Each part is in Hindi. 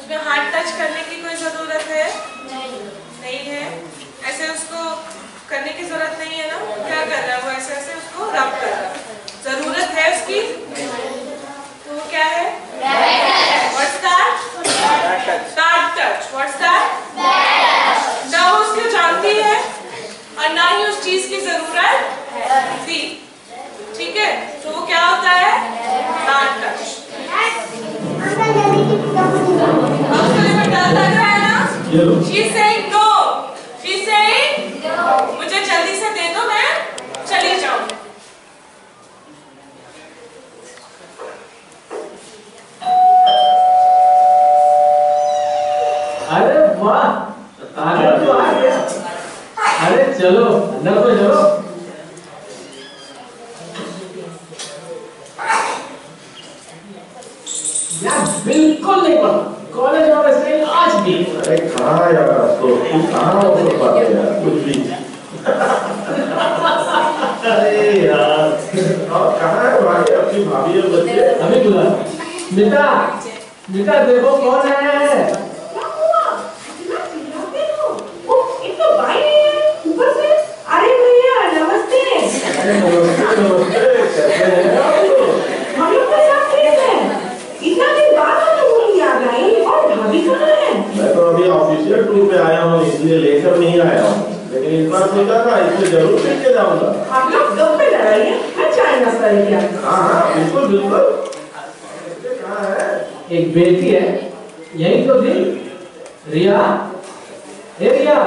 उसमें हाथ टच करने की कोई जरूरत है? नहीं है। ऐसे उसको करने की जरूरत नहीं है ना? क्या कर रहा है वो? ऐसे ऐसे उसको रब कर रहा है। जरूरत है उसकी? तो वो क्या है? What's that? That touch. What's that? ना वो उसको जानती है और ना ही उस चीज की जरूरत थी। ठीक है, तो वो क्या होता है? That touch. She's saying no. She's saying मुझे जल्दी से दे दो, मैं चली जाऊं। अरे वाह, तारा तो आ गया। अरे चलो अंदर तो चलो। यार बिल्कुल नहीं पढ़ा, कॉलेज और स्टाइल आज भी। अरे कहाँ यार, तो तू कहाँ हो तो बात है यार, कुछ भी। अरे यार, और कहाँ है भाई अपनी भाभी और बच्चे? अभी बुला। बेटा, बेटा देखो कौन है? ऊपर से। अरे भैया नमस्ते। अरे नमस्ते नमस्ते, कैसे हैं आप? हम लोग तो सब ठीक हैं। इतना दिन बाद आप लोग याद आई, और भाभी कहाँ है? मैं तो अभी ऑफिशियल टूर पे आया हूँ, इसलिए लेकर नहीं आया हूँ, लेकिन इस बार सोचा था इसलिए जरूर लेके जाऊंगा। आप लोग दम पे लड़ाई है, अच्छा है नाश्ता लेके आए। हाँ हाँ बिल्कुल बिल्कुल। कहाँ है? एक बेटी है, यही तो थी, रिया। ए रिया।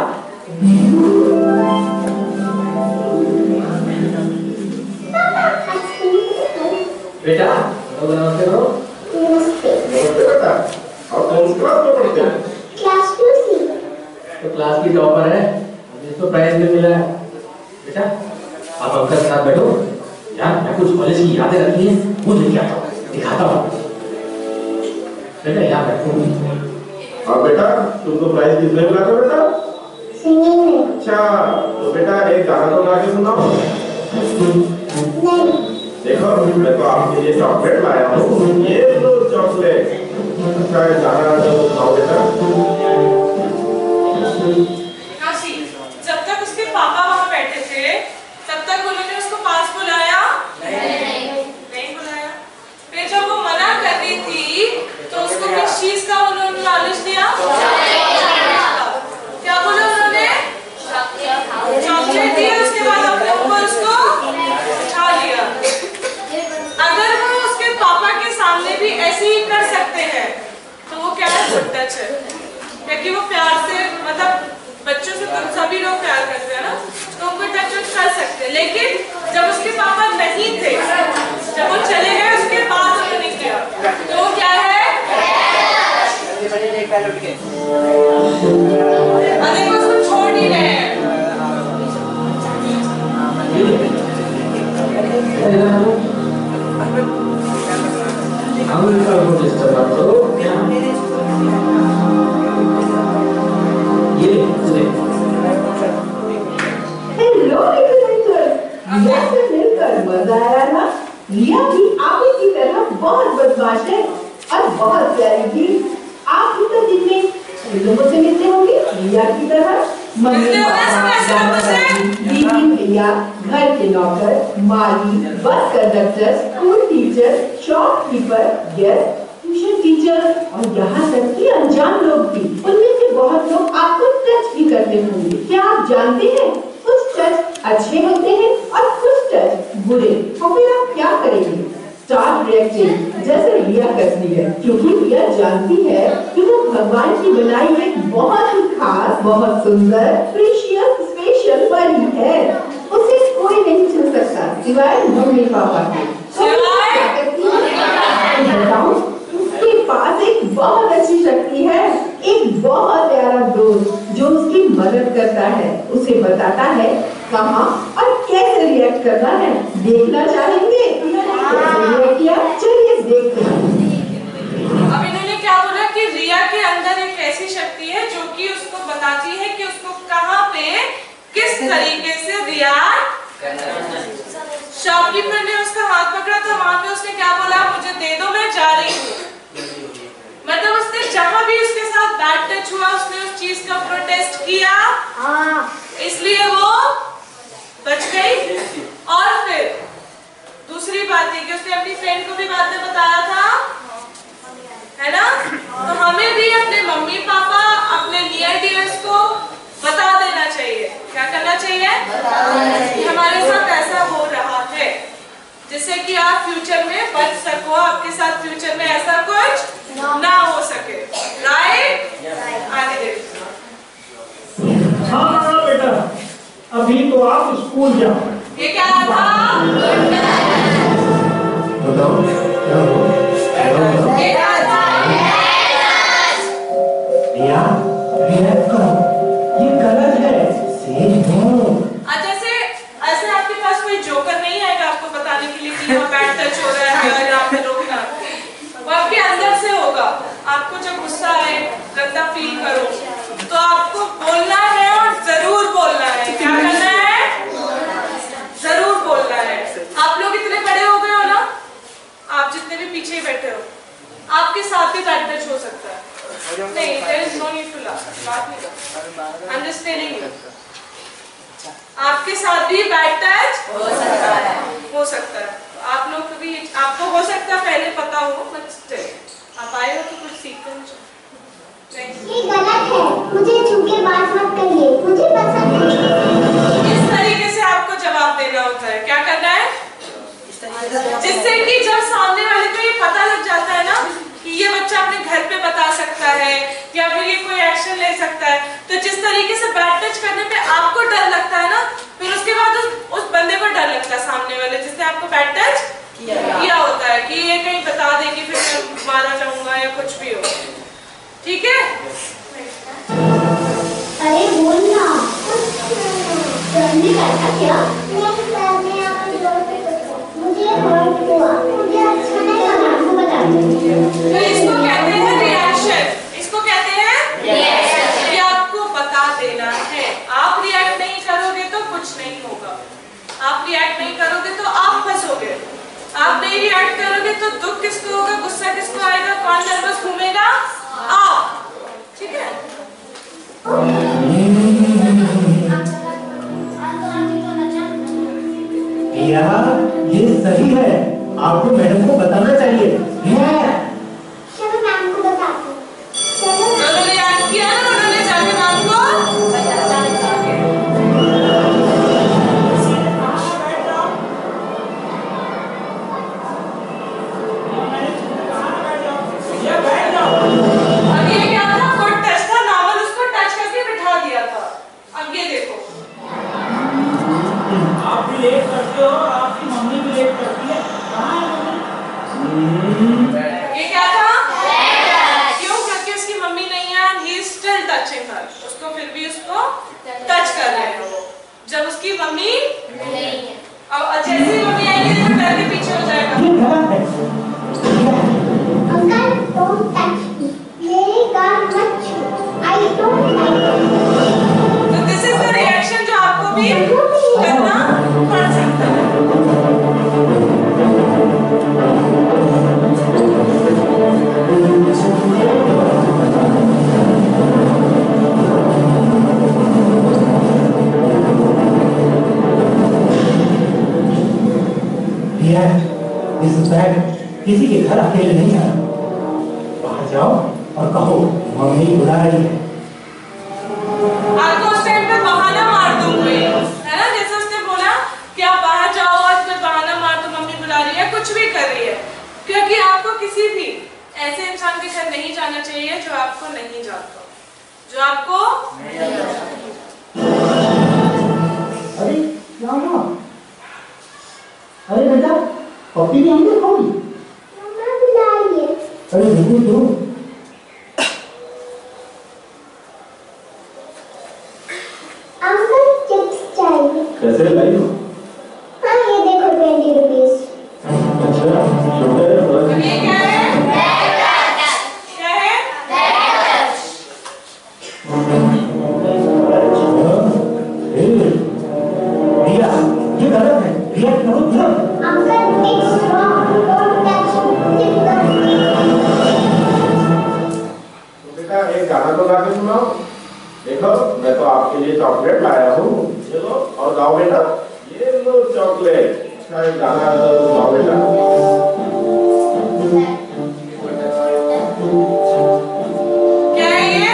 बेटा नमस्ते करो। नमस्ते बेटा, और कौन सी क्लास में पढ़ते हैं? Class 2C। तो क्लास की टॉपर है, इसको प्राइज भी मिला है। बेटा आप अंकल के साथ बैठो, यार मैं कुछ कॉलेज की यादें रखी हैं वो लेके आता हूँ, दिखाता हूँ। बेटा यहाँ बैठो। हाँ बेटा, तुमको प्राइज किसने मिला था बेटा? सिंगिंग में। अच्छा, तो बेटा एक गाना तो गा के सुनाओ। नहीं। देखो मैं तो आपके लिए चॉकलेट लाया हूँ, ये लो चॉकलेट। अच्छा ये गाना जो सुनाओ बेटा। काशी, जब तक उसके पापा वहाँ बैठे थे तब तक उन्होंने उसको पास बुलाया? नहीं बुलाया। फिर जब वो मना कर रही थी तो उसको किस चीज का उन्होंने नॉलेज दिया? क्या बोला उन्होंने? चॉकलेट दिया, उसके बाद अपने ऊपर उसको उठा लिया। अगर वो उसके पापा के सामने भी ऐसे ही कर सकते हैं तो वो क्या है? गुड टच है, क्योंकि वो प्यार से, मतलब बच्चों से तो सभी लोग प्यार करते हैं ना, तो उनको टच कर सकते हैं। लेकिन जब उसके पापा नहीं थे, जब वो चले गए उसके बाद उन्होंने किया, तो वो क्या है? अरे वो उसको छोड़ ही रहे हैं। हेलो रिया से मिलकर मजा आया ना? रिया भी आप ही की तरह बहुत बदमाश है और बहुत प्यारी थी। आप भी तो दिन में लोगों से मिलते होंगे रिया की तरह। मम्मी पापा, दादा दादी, दीदी भैया, घर के नौकर, माली, bus conductor, school teacher, shopkeeper, guest, tuition teacher और यहाँ तक कि अनजान लोग भी। उनमें से बहुत लोग आपको टच भी करते होंगे। क्या आप जानते हैं कुछ टच अच्छे होते हैं और कुछ टच बुरे? तो फिर आप क्या करेंगे? स्टार्ट रिएक्टिंग जैसे रिया करती है, क्योंकि रिया जानती है कि वो भगवान की बनाई एक बहुत ही खास, बहुत सुंदर, प्रीशियस, स्पेशल परी है। उसे कोई नहीं छू सकता सिवाय मम्मी पापा के। बताऊं, उसके पास एक बहुत अच्छी शक्ति है, एक बहुत प्यारा दोस्त जो उसकी मदद करता है, उसे बताता है कहाँ और कैसे रिएक्ट करना है। देखना चाहेंगे? चलिए देखते हैं। अब इन्होंने क्या बोला कि रिया के अंदर एक ऐसी शक्ति है जो कि उसको बताती है कि उसको कहाँ पे किस तरीके से रिएक्ट करना है। शॉपकीपर ने उसका हाथ पकड़ा था, वहां पे उसने क्या बोला? मुझे दे दो, मैं जा रही हूँ। मतलब उसने जहां भी उसके बैड टच हुआ उसने उस चीज का प्रोटेस्ट किया, इसलिए वो बच गई। और फिर दूसरी बात है कि उसने अपनी फ्रेंड को भी बाद में बताया था, है ना? तो हमें भी अपने मम्मी पापा, अपने नियर डियर्स को बता देना चाहिए। क्या करना चाहिए? कि हमारे साथ ऐसा हो रहा है, जिससे कि आप फ्यूचर में बच सको, आपके साथ फ्यूचर में ऐसा कुछ ना हो सके। राइट? आगे देखिए। हाँ बेटा, अभी तो आप स्कूल जाओ। ये क्या था? बताओ क्या हो? ये क्या था? रिया, रिलैक्स करो, ये गलत है, सेफ हो। जैसे ऐसे आपके पास कोई जोकर नहीं आएगा आपको बताने के लिए कि यहाँ बैड टच हो रहा है और यहाँ पे रोकना, वो आपके अंदर से होगा। आपको जब गुस्सा आए, गंदा फील करो, तो आपको बोलना है और जरूर बोलना है। क्या करना है? जरूर बोलना है। आप लोग इतने बड़े हो गए हो ना, आप जितने भी पीछे बैठे हो, आपके साथ भी बैड टच हो सकता है। नहीं, there is no need to laugh. बात नहीं कर। I'm just telling you. आपके साथ भी बैड टच हो सकता है। हो सकता है। आप लोग को भी, आपको हो सकता है पहले पता हो, बट स्टिल आप आए हो तो कुछ सीखो। ये गलत है, मुझे छू के बात मत करिए, मुझे पसंद नहीं। इस तरीके से आपको जवाब देना होता है। क्या करना है? जिससे कि जब सामने वाले को ये पता लग जाता है ना कि ये बच्चा अपने घर पे बता सकता है या फिर ये कोई एक्शन ले सकता है, तो जिस तरीके से बैड टच करने पे आपको डर लगता है ना, फिर उसके बाद उस बंदे को डर लगता है, सामने वाले जिसने आपको बैड टच किया होता है, कि ये कहीं बता दे कि फिर मैं मारा जाऊंगा या कुछ भी हो। ठीक है? अरे बोलना, तुमने कैसा किया? मुझे हर्ट हुआ, मुझे अच्छा नहीं लगा, आपको बता दूं। तो इसको कहते हैं रिएक्शन। इसको कहते हैं रिएक्शन। ये आपको बता देना है। आप रिएक्ट नहीं करोगे तो कुछ नहीं होगा। आप रिएक्ट नहीं करोगे तो आप फंसोगे। आप नहीं रिएक्ट करोगे तो दुख किसको होगा, गुस्सा किसको आएगा, कौन नर्वस घूमेगा? आप। ठीक है? यार ये सही है, आपको मैडम को बताना चाहिए। चलो मैम को बताते हैं। चलो उन्होंने रिएक्ट किया ना, उन्होंने जाके मैम को अब ये क्या था? गुड टच था, नॉर्मल उसको टच करके बिठा दिया था। अब ये देखो, आप भी लेट करते हो, आपकी मम्मी भी लेट करती है। कहाँ है मम्मी? ये क्या था? क्यों? क्योंकि उसकी मम्मी नहीं है, he is still touching her. उसको फिर भी उसको टच कर रहे हैं वो, जब उसकी मम्मी नहीं है। अब जैसी मम्मी आएगी तो डर के पीछे हो जाएगा। ये गलत है। अंकल डोंट टच मी, मेरे गाल मत छू, आई डोंट लाइक। तो दिस इज द रिएक्शन जो आपको भी करना पड़ सकता है। This is bad. किसी के घर अकेले नहीं आना, बाहर जाओ और कहो मम्मी बुला रही है। आपको उस टाइम पे बहाना मार दो कोई, है ना? जैसे उसने बोला कि आप बाहर जाओ और फिर बहाना मार दो, मम्मी बुला रही है, कुछ भी कर रही है, क्योंकि आपको किसी भी ऐसे इंसान के घर नहीं जाना चाहिए जो आपको नहीं जानता, जो आपको अरे क्या हुआ? अरे बेटा, पप्पी भी हमने खाई। मम्मा बुला रही है। अरे रुको तो। अंकल चिप्स चाहिए। कैसे लाई हो? हाँ ये देखो 20 रुपीज। अच्छा, छोटा है बड़ा है? ये क्या है? क्या है? रिया, ये गलत है। रिया करो तुरंत। Uncle it's wrong, don't touch me. तो बेटा बेटा एक गाना तो गा के सुनाओ। देखो मैं तो आपके लिए चॉकलेट लाया हूँ, ये लो और गाओ बेटा। ये लो चॉकलेट, इसका एक गाना गाओ बेटा। क्या है ये?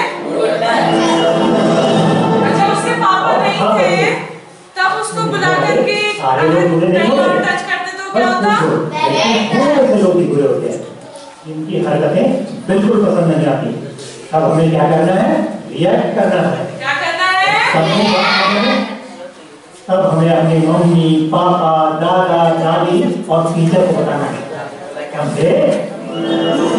अच्छा उसके पापा नहीं थे तब उसको बुला करके अगर टच करते तो क्या होता? ऐसे लोग भी बुरे होते हैं, इनकी हरकतें बिल्कुल पसंद नहीं आती। अब हमें क्या करना है? रिएक्ट करना है। क्या करना है? अब हमें अपनी मम्मी, पापा, दादा, दादी और टीचर को बताना है। समझे?